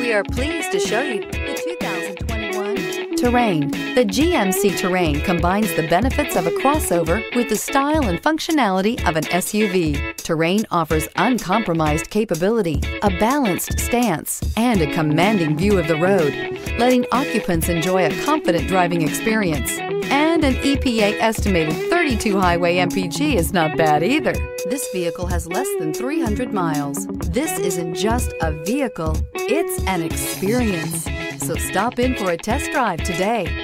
We are pleased to show you the 2021 Terrain. The GMC Terrain combines the benefits of a crossover with the style and functionality of an SUV. Terrain offers uncompromised capability, a balanced stance, and a commanding view of the road, letting occupants enjoy a confident driving experience. And an EPA estimated 32 highway MPG is not bad either. This vehicle has less than 300 miles. This isn't just a vehicle, it's an experience. So stop in for a test drive today.